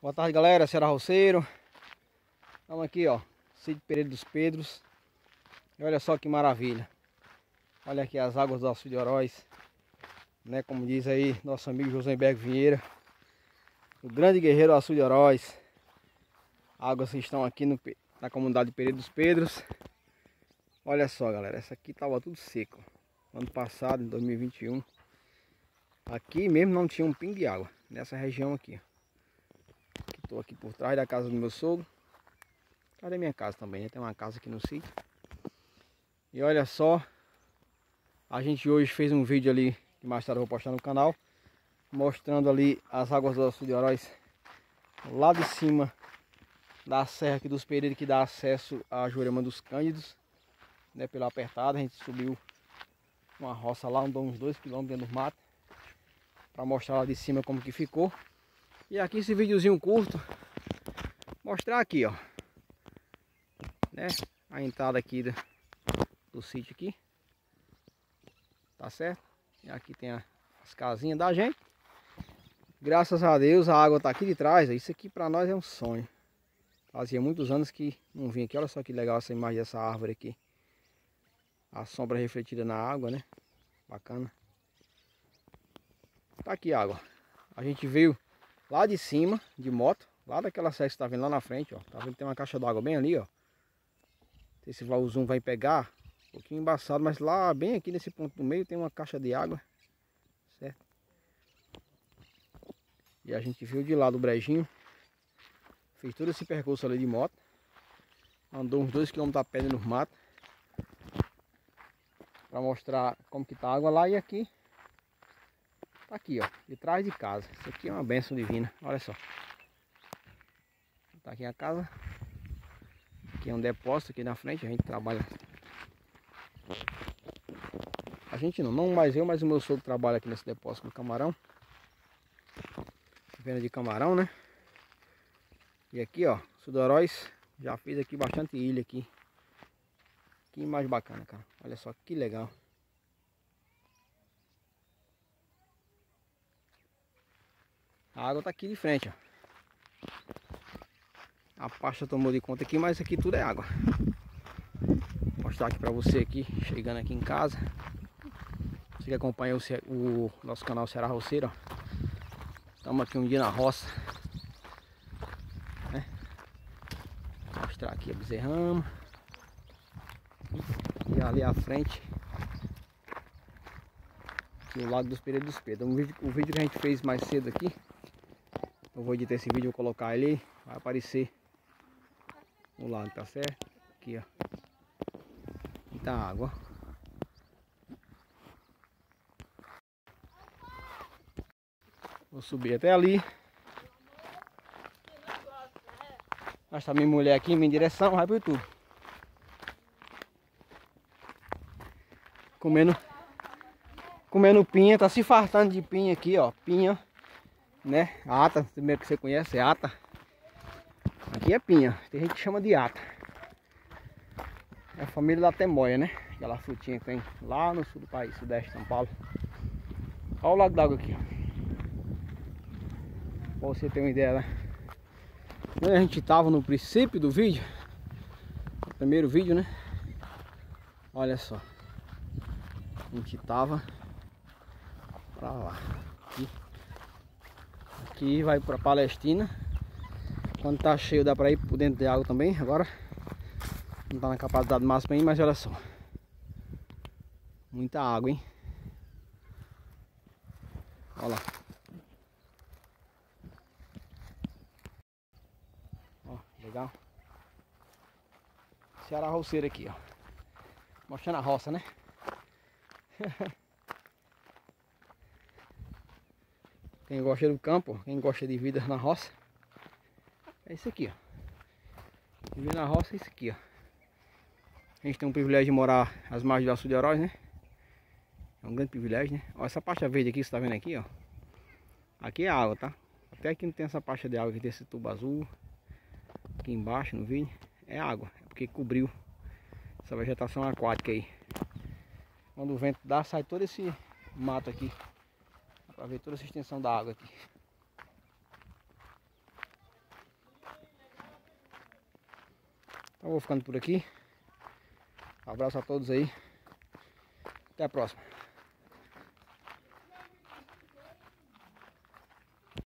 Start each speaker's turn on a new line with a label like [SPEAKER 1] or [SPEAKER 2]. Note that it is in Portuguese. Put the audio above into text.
[SPEAKER 1] Boa tarde, galera, Ceará Roceiro. Estamos aqui, ó, sítio Pereira dos Pedros. E olha só que maravilha. Olha aqui as águas do Açude de Oroz, né? Como diz aí nosso amigo Josenberg Vieira, o grande guerreiro Açude de Oroz. Águas que estão aqui na comunidade de Pereira dos Pedros. Olha só, galera, essa aqui tava tudo seco. Ano passado, em 2021, aqui mesmo não tinha um pingo de água, nessa região aqui, ó. Estou aqui por trás da casa do meu sogro. Atrás da minha casa também, né? Tem uma casa aqui no sítio. E olha só, a gente hoje fez um vídeo ali, que mais tarde eu vou postar no canal, mostrando ali as águas do Açude de Oroz, lá de cima da serra aqui dos Pereiros, que dá acesso à Jurema dos Cândidos, né? Pela apertada, a gente subiu uma roça lá, andou uns 2 km dentro do mato, para mostrar lá de cima como que ficou. E aqui esse videozinho curto, mostrar aqui, ó, né, a entrada aqui do sítio aqui, tá certo? E aqui tem as casinhas da gente. Graças a Deus a água tá aqui de trás. Isso aqui pra nós é um sonho. Fazia muitos anos que não vim aqui. Olha só que legal essa imagem dessa árvore aqui, a sombra refletida na água, né? Bacana. Tá aqui a água. A gente veio lá de cima de moto, lá daquela serra que você tá vendo lá na frente, ó. Tá vendo que tem uma caixa d'água bem ali, ó. Não sei se o zoom vai pegar, um pouquinho embaçado, mas lá bem aqui nesse ponto do meio tem uma caixa de água, certo? E a gente veio de lá do brejinho, fez todo esse percurso ali de moto, andou uns 2 km a pé no mato, para mostrar como que tá a água lá. E aqui, tá aqui, ó, de trás de casa. Isso aqui é uma bênção divina, olha só. Tá aqui a casa. Aqui é um depósito aqui na frente, a gente trabalha. A gente não mais eu, mas o meu sogro trabalha aqui nesse depósito do camarão. Venda de camarão, né? E aqui, ó, Açude de Oroz já fez aqui bastante ilha aqui. Que imagem bacana, cara. Olha só que legal. A água tá aqui de frente, ó. A pasta tomou de conta aqui, mas aqui tudo é água. Vou mostrar aqui pra você aqui, chegando aqui em casa. Você que acompanha o nosso canal Ceará Roceiro, ó. Estamos aqui um dia na roça, né? Vou mostrar aqui a bezerrama. E ali à frente, aqui o Lago dos Pereiros dos Pedros. O vídeo que a gente fez mais cedo aqui, eu vou editar esse vídeo, vou colocar ele aí, vai aparecer o lago, tá certo? Aqui, ó, muita água. Vou subir até ali. Mas tá minha mulher aqui em minha direção, vai pro YouTube. Comendo pinha, tá se fartando de pinha aqui, ó. Pinha, né? Ata, primeiro que você conhece, é ata. Aqui é pinha, tem gente que chama de ata. É a família da temoia, né? Aquela frutinha que tem lá no sul do país, sudeste de São Paulo. Olha o lago d'água aqui, ó. Pra você ter uma ideia, né? Quando a gente tava no princípio do vídeo, o primeiro vídeo, né? Olha só, a gente tava pra lá. Aqui vai pra Palestina. Quando tá cheio dá pra ir por dentro de água também. Agora não tá na capacidade máxima aí, mas olha só, muita água, hein? Olha lá. Ó, legal. Ceará Roceiro aqui, ó. Mostrando a roça, né? Quem gosta do campo, quem gosta de vida na roça, é isso aqui, ó. Viver na roça é isso aqui, ó. A gente tem um privilégio de morar às margens do Açude de Oroz, né? É um grande privilégio, né? Ó, essa pasta verde aqui que você tá vendo aqui, ó. Aqui é água, tá? Até aqui não tem essa pasta de água aqui, tem esse tubo azul. Aqui embaixo no vídeo é água, é porque cobriu essa vegetação aquática aí. Quando o vento dá, sai todo esse mato aqui. Dá pra ver toda essa extensão da água aqui. Então vou ficando por aqui. Abraço a todos aí. Até a próxima.